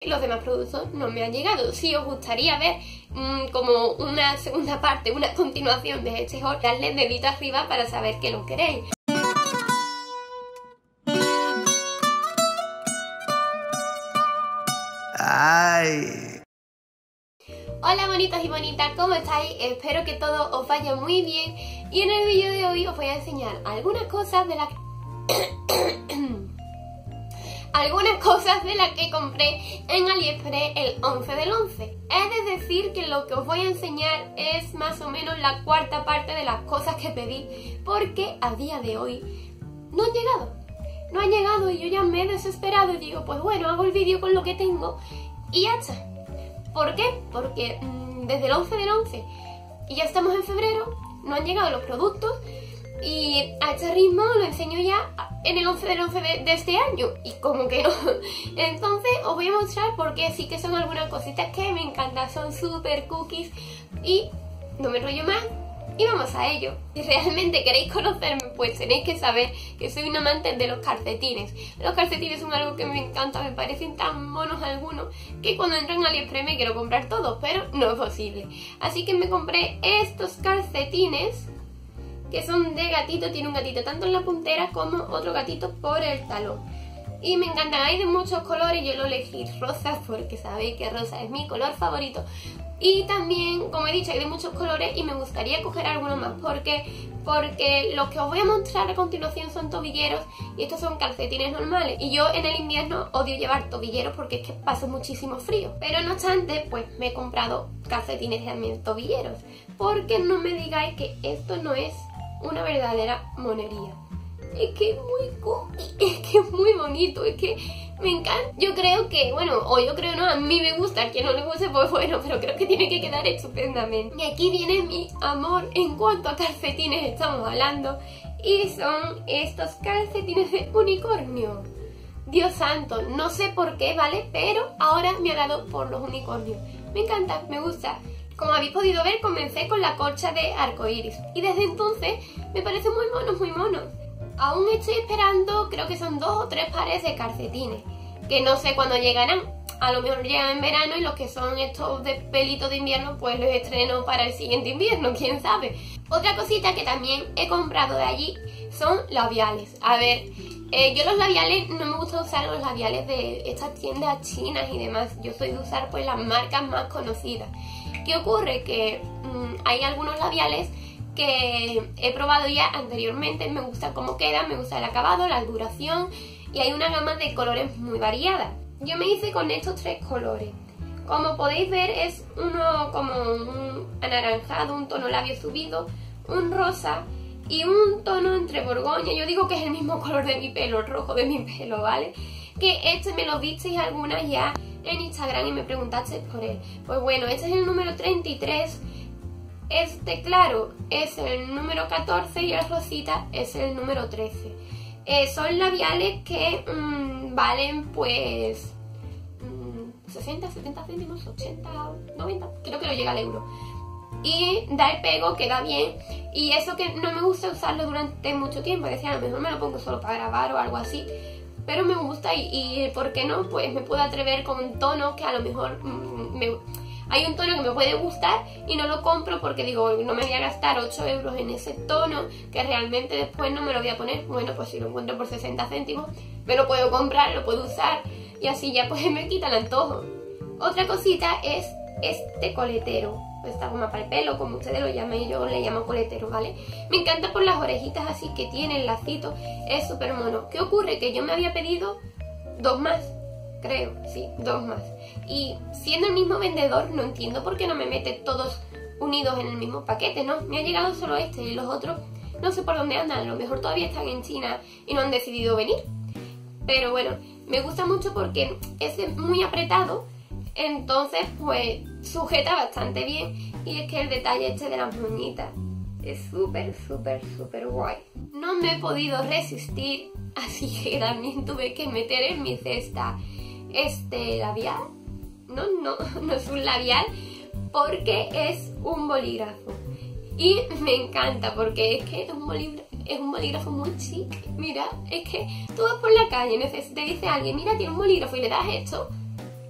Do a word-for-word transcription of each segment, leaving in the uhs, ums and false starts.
Los demás productos no me han llegado. Si os gustaría ver mmm, como una segunda parte, una continuación de este haul, dadle dedito arriba para saber que lo queréis. Ay. Hola bonitos y bonitas, ¿cómo estáis? Espero que todo os vaya muy bien. Y en el vídeo de hoy os voy a enseñar algunas cosas de las algunas cosas de las que compré en AliExpress el once del once. Es de decir que lo que os voy a enseñar es más o menos la cuarta parte de las cosas que pedí, porque a día de hoy no han llegado. No han llegado y yo ya me he desesperado y digo, pues bueno, hago el vídeo con lo que tengo y ya está. ¿Por qué? Porque mmm, desde el once del once y ya estamos en febrero, no han llegado los productos y a este ritmo lo enseño ya en el once del once de, de este año y como que no. Entonces os voy a mostrar porque sí que son algunas cositas que me encantan, son super cookies y no me enrollo más y vamos a ello. Si realmente queréis conocerme, pues tenéis que saber que soy un amante de los calcetines. Los calcetines son algo que me encanta, me parecen tan monos algunos que cuando entro en AliExpress me quiero comprar todos, pero no es posible. Así que me compré estos calcetines que son de gatito, tiene un gatito tanto en la puntera como otro gatito por el talón. Y me encantan, hay de muchos colores, yo lo elegí rosa porque sabéis que rosa es mi color favorito. Y también, como he dicho, hay de muchos colores y me gustaría coger algunos más porque, porque los que os voy a mostrar a continuación son tobilleros y estos son calcetines normales. Y yo en el invierno odio llevar tobilleros porque es que paso muchísimo frío. Pero no obstante, pues me he comprado calcetines también tobilleros, porque no me digáis que esto no es una verdadera monería. Es que es muy cookie, es que es muy bonito, es que me encanta. Yo creo que, bueno, o yo creo no, a mí me gusta, a quien no le guste pues bueno, pero creo que tiene que quedar estupendamente. Y aquí viene mi amor en cuanto a calcetines estamos hablando, y son estos calcetines de unicornio. Dios santo, no sé por qué, ¿vale? Pero ahora me ha dado por los unicornios. Me encanta, me gusta. Como habéis podido ver, comencé con la colcha de arcoiris y desde entonces me parecen muy monos, muy monos. Aún estoy esperando, creo que son dos o tres pares de calcetines, que no sé cuándo llegarán. A lo mejor llegan en verano y los que son estos de pelito de invierno pues los estreno para el siguiente invierno, quién sabe. Otra cosita que también he comprado de allí son labiales. A ver, eh, yo los labiales, no me gusta usar los labiales de estas tiendas chinas y demás. Yo soy de usar pues las marcas más conocidas. ¿Qué ocurre? Que mmm, hay algunos labiales que he probado ya anteriormente, me gusta cómo quedan, me gusta el acabado, la duración y hay una gama de colores muy variada. Yo me hice con estos tres colores. Como podéis ver es uno como un anaranjado, un tono labio subido, un rosa y un tono entre borgoña. Yo digo que es el mismo color de mi pelo, el rojo de mi pelo, ¿vale? Que este me lo visteis algunas ya en Instagram y me preguntasteis por él. Pues bueno, este es el número treinta y tres. Este claro es el número catorce y el rosita es el número trece. Eh, son labiales que mmm, valen pues mmm, sesenta, setenta céntimos, ochenta, noventa, creo que no llega al euro. Y da el pego, queda bien. Y eso que no me gusta usarlo durante mucho tiempo, decía, a lo mejor me lo pongo solo para grabar o algo así. Pero me gusta y, y ¿por qué no? Pues me puedo atrever con un tono que a lo mejor mmm, me... Hay un tono que me puede gustar y no lo compro porque digo, no me voy a gastar ocho euros en ese tono que realmente después no me lo voy a poner. Bueno, pues si lo encuentro por sesenta céntimos, me lo puedo comprar, lo puedo usar y así ya pues me quita el antojo. Otra cosita es este coletero, esta goma para el pelo, como ustedes lo llamen, yo le llamo coletero, ¿vale? Me encanta por las orejitas así que tiene el lacito, es súper mono. ¿Qué ocurre? Que yo me había pedido dos más. Creo, sí, dos más. Y siendo el mismo vendedor, no entiendo por qué no me mete todos unidos en el mismo paquete, ¿no? Me ha llegado solo este y los otros no sé por dónde andan. A lo mejor todavía están en China y no han decidido venir. Pero bueno, me gusta mucho porque es muy apretado, entonces pues sujeta bastante bien. Y es que el detalle este de las moñitas es súper, súper, súper guay. No me he podido resistir, así que también tuve que meter en mi cesta este labial. No, no, no es un labial porque es un bolígrafo. Y me encanta porque es que es un bolígrafo, es un bolígrafo muy chic. Mira, es que tú vas por la calle, te dice alguien, mira, tiene un bolígrafo y le das esto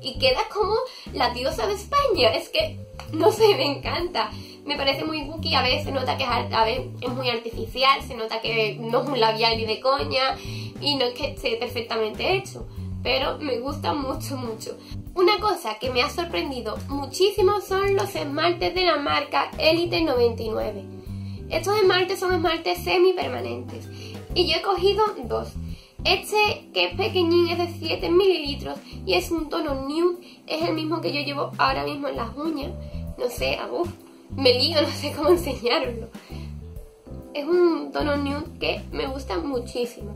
y quedas como la diosa de España. Es que, no sé, me encanta. Me parece muy cookie, a veces se nota que es, a veces es muy artificial, se nota que no es un labial ni de coña y no es que esté perfectamente hecho, pero me gusta mucho, mucho. Una cosa que me ha sorprendido muchísimo son los esmaltes de la marca Elite noventa y nueve. Estos esmaltes son esmaltes semipermanentes y yo he cogido dos. Este, que es pequeñín, es de siete mililitros y es un tono nude, es el mismo que yo llevo ahora mismo en las uñas. No sé, uff, me lío, no sé cómo enseñaroslo. Es un tono nude que me gusta muchísimo.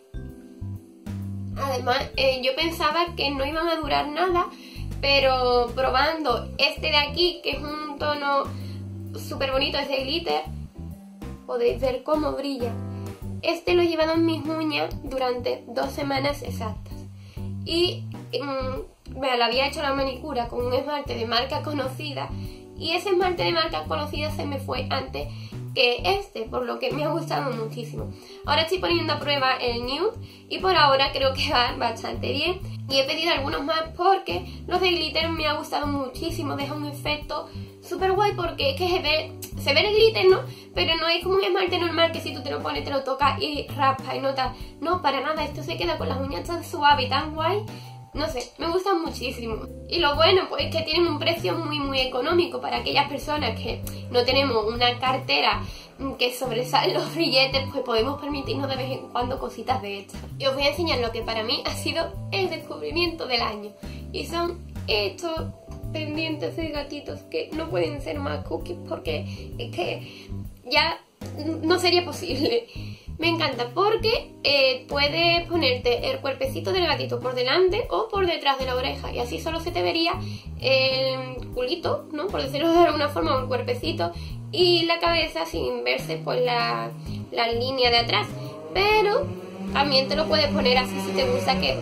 Además, eh, yo pensaba que no iban a durar nada, pero probando este de aquí, que es un tono súper bonito, es de glitter, podéis ver cómo brilla. Este lo he llevado en mis uñas durante dos semanas exactas. Y mmm, me lo había hecho la manicura con un esmalte de marca conocida, y ese esmalte de marca conocida se me fue antes que este, por lo que me ha gustado muchísimo. Ahora estoy poniendo a prueba el nude y por ahora creo que va bastante bien. Y he pedido algunos más porque los de glitter me ha gustado muchísimo. Deja un efecto súper guay porque es que se ve, se ve el glitter, ¿no? Pero no es como un esmalte normal que si tú te lo pones, te lo tocas y raspa y notas. No, para nada, esto se queda con las uñas tan suave y tan guay. No sé, me gustan muchísimo. Y lo bueno, pues es que tienen un precio muy muy económico para aquellas personas que no tenemos una cartera que sobresale los billetes, pues podemos permitirnos de vez en cuando cositas de estas. Y os voy a enseñar lo que para mí ha sido el descubrimiento del año. Y son estos pendientes de gatitos que no pueden ser más cookies porque es que ya no sería posible. Me encanta porque eh, puedes ponerte el cuerpecito del gatito por delante o por detrás de la oreja y así solo se te vería el culito, ¿no? Por decirlo de alguna forma, o el cuerpecito y la cabeza sin verse pues la, la línea de atrás. Pero también te lo puedes poner así si te gusta que...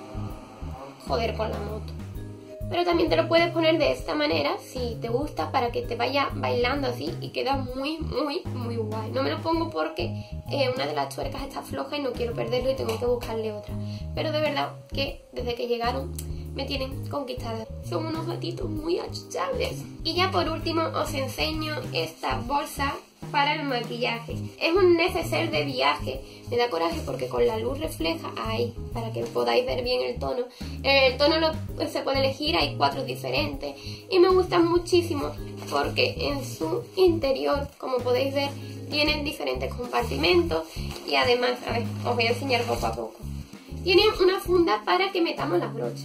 Joder con la moto. Pero también te lo puedes poner de esta manera si te gusta para que te vaya bailando así y queda muy muy muy guay. No me lo pongo porque eh, una de las tuercas está floja y no quiero perderlo y tengo que buscarle otra. Pero de verdad que desde que llegaron me tienen conquistada. Son unos gatitos muy achuchables. Y ya por último os enseño esta bolsa para el maquillaje. Es un neceser de viaje. Me da coraje porque con la luz refleja ahí, para que podáis ver bien el tono. El tono lo, se puede elegir, hay cuatro diferentes. Y me gustan muchísimo porque en su interior, como podéis ver, tienen diferentes compartimentos. Y además, a ver, os voy a enseñar poco a poco. Tienen una funda para que metamos las brochas.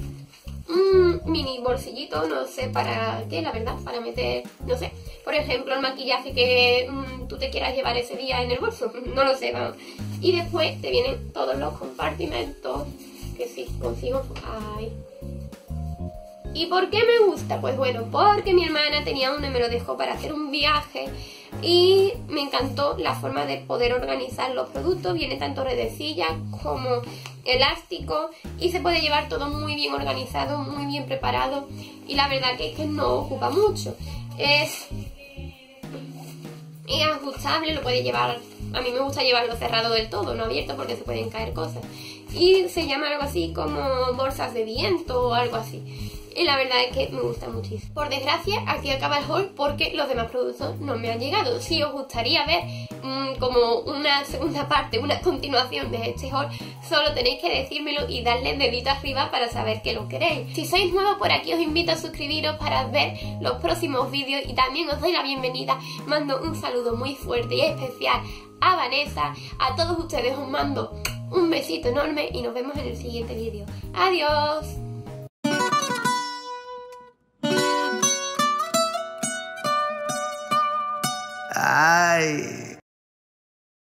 Un mini bolsillito, no sé para qué, la verdad, para meter, no sé, por ejemplo, el maquillaje que mmm, tú te quieras llevar ese día en el bolso, no lo sé, vamos. Y después te vienen todos los compartimentos, que si consigo, ay. ¿Y por qué me gusta? Pues bueno, porque mi hermana tenía uno y me lo dejó para hacer un viaje y me encantó la forma de poder organizar los productos. Viene tanto redecilla como elástico y se puede llevar todo muy bien organizado, muy bien preparado y la verdad que es que no ocupa mucho. Es, es ajustable, lo puede llevar, a mí me gusta llevarlo cerrado del todo, no abierto porque se pueden caer cosas. Y se llama algo así como bolsas de viento o algo así. Y la verdad es que me gusta muchísimo. Por desgracia, aquí acaba el haul porque los demás productos no me han llegado. Si os gustaría ver mmm, como una segunda parte, una continuación de este haul, solo tenéis que decírmelo y darle dedito arriba para saber que lo queréis. Si sois nuevos por aquí, os invito a suscribiros para ver los próximos vídeos y también os doy la bienvenida. Mando un saludo muy fuerte y especial a Vanessa. A todos ustedes os mando un besito enorme y nos vemos en el siguiente vídeo. ¡Adiós! Ay.